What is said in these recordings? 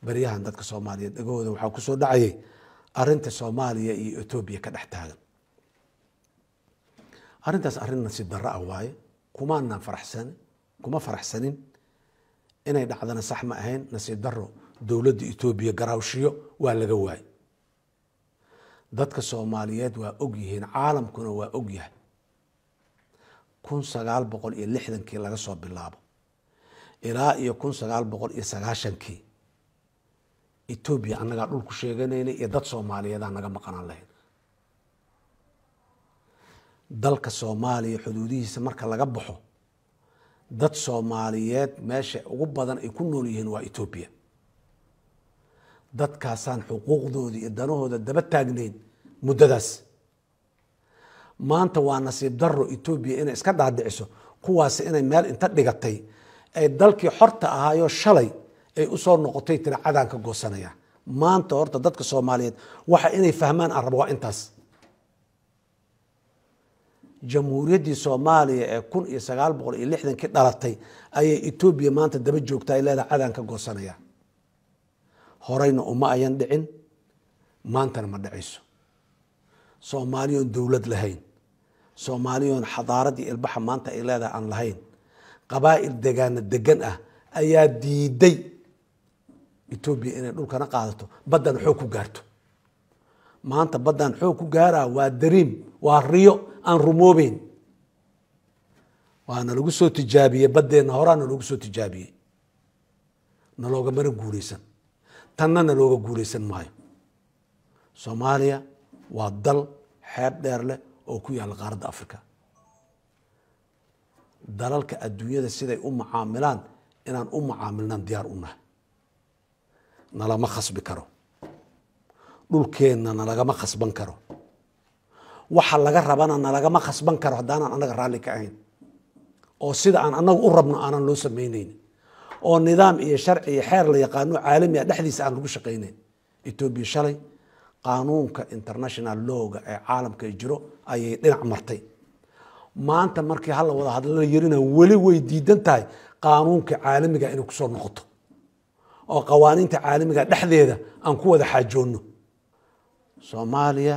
baryahan dadka Soomaaliyeed dhagooda waxa ku soo dhacayay arinta Soomaaliya iyo Ethiopia ka dhex taagan arintaas arin nasiib darro ah waaye kuma faraxsanin inay dhacdana sax ma ahayn nasiib darro dawladda Ethiopia garaawshiyo waa laga waayay dadka Soomaaliyeed waa og yihiin caalamkuna waa og yahay 1960kii laga soo bilaabo ilaa iyo 1990kii Ethiopia anaga dhul ku sheeganayna iyo dad Soomaaliyeed anaga maqanaan lahayn dalka Soomaaliya xuduudihiisa marka laga baxo dad Soomaaliyeed meesha ugu badan ay ku nool yihiin waa Ethiopia dadkaasaan xuquuqdooda iyo danahooda daba taagnayn muddadaas maanta waa nasiib darro Ethiopia inay iska dhaadhiciso kuwaas inay meel inta dhigatay ay dalkii xorta ahaayo shalay ay u soo noqotay tira cadaan ka goosanaya maanta horta dadka Soomaaliyeed waxa inay fahmaan aan rabo waa intaas jamhuuriyaddii Soomaaliya ee 1960kii dhalatay ayay Ethiopia maanta daba joogtay leedahay cadaan ka goosanaya horayna uma ayan dhicin maantana ma dhacayso Soomaaliyoon dawlad lahayn Soomaaliyoon xadaaradii ilbaxa maanta ay leedahay aan lahayn qabaa'il degan ah ayaa diiday Ethiopia inay dhulkana qaadato badan xoog ku gaarto maanta badan xoog ku gaaraa waa dariim waa riyo aan rumoobeen waana lagu soo tijaabiyay badeena horaana lagu soo tijaabiyay nalooga mara guuleysan tanna looga guuleysan maayo Soomaaliya waa dal xeeb dheer leh oo ku yaal qaaradda Afrika dalalka adduunyada siday u macaamilaan inaan u macaamilnaan diyaar u nahay nalama khasbi karo dhulkeenna nalagama khasban karo waxa laga rabana nalagama khasban karo haddaan anaga raalli ka ahayn oo sida aan anagu u rabno aanan loo samaynayn oo nidaam iyo sharci iyo xeer la yaqaano caalami ah dhexdiisa aan lagu shaqaynayn Ethiopia shalay qaanuunka international law-ga ee caalamka jiro ayay dhinac martay maanta markii hal wada hadal la yirina wali way diidan tahay qaanuunka caalamiga inuu ku soo noqoto oo qawaaniinta caalamiga dhexdeeda aan ku wada xaajoono Soomaaliya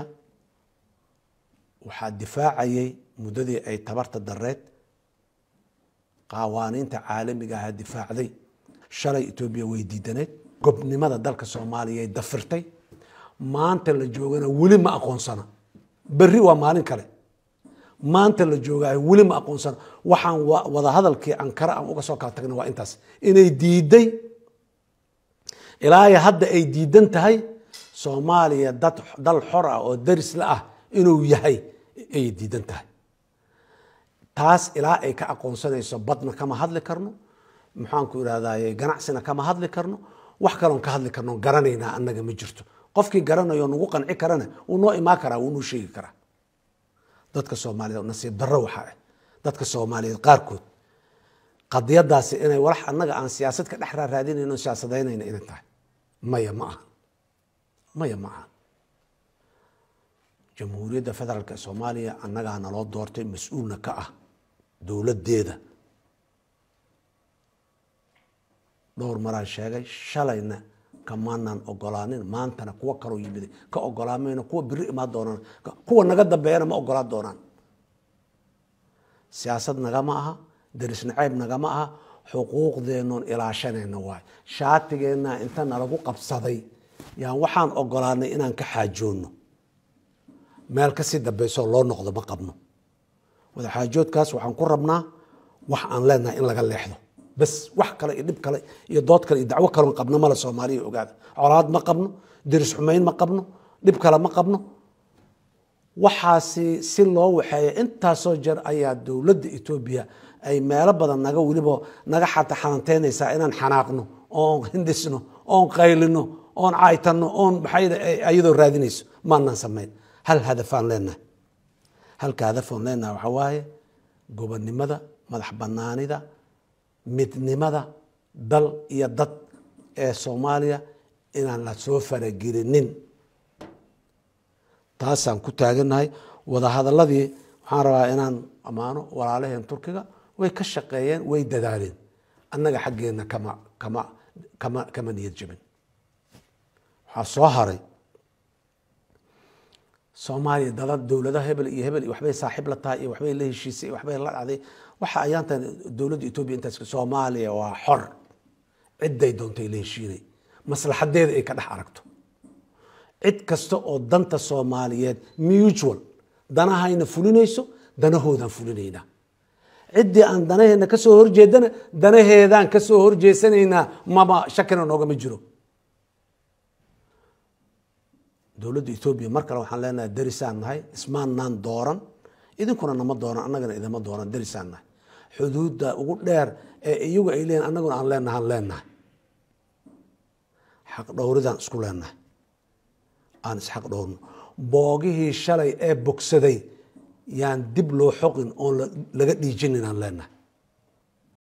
waxa difaacayay muddadii ay tabarta dareed qawaaniinta caalamiga ah difaacday shalay Ethiopia way diidaneed gobnimada dalka Soomaaliya ay dafirtay maanta la joogana wali ma aqoonsana bari waa maalin kale maanta la joogaa wali ma aqoonsana waxaan wada hadalkii Ankara aan uga soo kala tagnay waa intaas inay diiday ilaa hadda ay diidan tahay Soomaaliya dal xor ah oo daris la ah inuu yahay ay diidan tahay taas ilaa ay ka aqoonsanayso badna kama hadli karno maxaan ku iraahdaa ganacsina kama hadli karno wax kale oo ka hadli karno garanayna annaga ma jirto qofkii garanayo nagu qanci karana uu noo imaan karaa uu noo sheegi karaa dadka Soomaaliyeed nasiib darro waxa ah dadka Soomaaliyeed qaarkood qadiyadaasi inay walax annaga aan siyaasad ka dhex raadinayno siyaasadeynayna inay tahay maya ma aha jamhuuriyadda federaalka Soomaaliya annaga naloo doortay mas'uulna ka ah dawladeeda dhowr maraa sheegay shalayna kamaanan ogolaanin maantana kuwa kale yimid ka ogolaamayna kuwa biri imaa doonaan kuwa naga dambeeyana ma ogolaa doonaan siyaasad nagama aha daris nacayb nagama aha xuquuqdeennoon ilaashanayna waay shaatigeena inta nalagu qabsaday yaan waxaan ogolaanay inaan ka xaajoonno meel ka sii dambayso loo noqdo ma qabno wada xaajoodkaas waxaan ku rabnaa wax aan leenahay in laga leexdo bas wax kale iyo dib kale iyo dood kale iyo dacwo kale qabno mala Soomaaliya ogaada colaad ma qabno diris xumeyn ma qabno dib kale ma qabno waxaasi si loo waxeeyo inta soo jar ayaa dawladda Ethiopia ay meel badan naga waliba naga xata xanaanteynaysa inaan xanaaqno oo hindisno oo qaylino oo caaytano oo maxay ayadoo raadinayso maanan sameyn hal hadafaan leenahay halka hadafaan leenahay waxa waaye gobonnimada madax banaanida midnimada dal iyo dad ee Soomaaliya inaan la soo faragelinin taasaan ku taaganahay wada hadaladii waxaan rabaa inaan amaano walaalaheen Turkiga way ka shaqeeyeen way dadaaleen annaga xageena kama niyad jabin soo haray Soomaaliya dad dawladaha hebel iyo waxbay saaxiib la tahay iyo waxbay la heshiisay waxbay la dhacday waxa ayaantan dawladda Itoobiya intaas Soomaaliya waa xor ciday doontay la heshiinay maslaxadeeda ay ka dhax aragto cid kasta oo danta Soomaaliyeed mutual danahayna fulinayso danahoodan fulinayna cidii aan danaheena ka soo horjeedana danaheedan ka soo horjeesanayna maba shakina nooga ma jiro dawladda Itoobiya mar kale waxaan leenahay darisaan nahay ismaanaan dooran idinkuna nama dooran annagana idama dooran darisaan nahay xuduudda ugu dheer ee iyagu ay leeyihiin annaguna aan leenahay xaq dhowridaan isku leenahay aan is xaq dhowrno boogihii shalay ee bogsaday yaan dib loo xoqin oo laga dhiijinin aan leenahay